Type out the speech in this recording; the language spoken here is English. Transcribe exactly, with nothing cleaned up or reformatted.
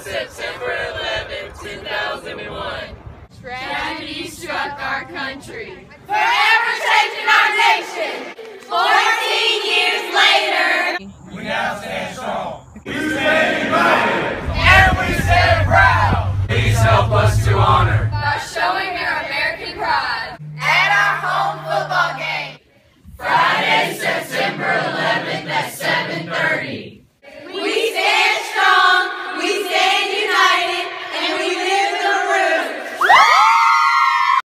September eleventh, two thousand one, tragedy struck our country.